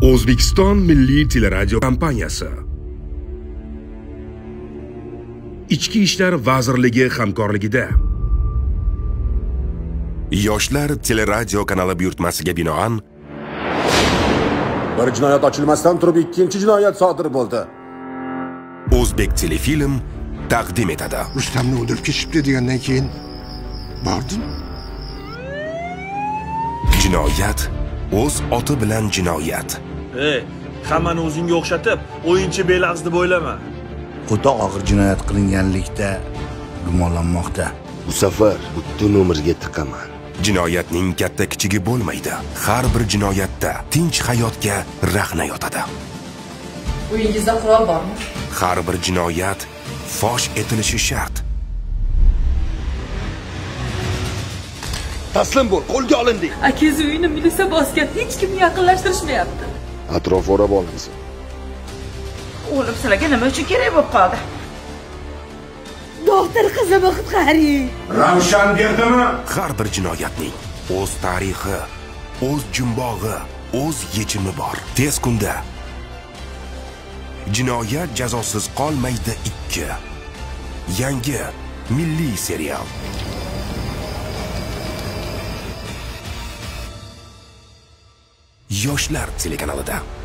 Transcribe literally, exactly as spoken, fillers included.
O'zbekiston Milliy teleradio kompaniyasi Ichki ishlar vazirligi hamkorligida Yoshlar teleradio kanali buyurtmasiga binoan bir jinoyat ochilmasdan turib ikkinchi jinoyat sodir bo'ldi. O'zbek telefilm taqdim etadi. Rustamni o'ldirib ketishibdi degandan keyin bordim. Jinoyat o'z oti bilan jinoyat. Ey, hammani o'zingga o'xshatib, o'yinchi belag'z deb o'ylama. O'ta og'ir jinoyat qilinganlikda gumonlanmoqda. Bu safar butun umrga tiqaman. Jinoyatning katta kichigi bo'lmaydi. Har bir jinoyatda tinch hayotga rahna yotadi. Uyingizda qurol bormi? Har bir jinoyat fosh etilishi shart. Taslim bo'l, qo'lga olindik. Akangiz uyini militsiya bosgan, hech kimni yaqinlashtirishmayapti. Atrof o'rab olinsin. O'g'lim sizlarga nima uchun kerak bo'lib qoldi? Doktor qizimni qutqaring. Ravshan berdimi? Har bir jinoyatning o'z tarixi, o'z jumbog'i, o'z yechimi bor. Tez kunda Jinoyat jazosiz qolmaydi ikki. Yangi milliy serial. Yoshlar telekanalida.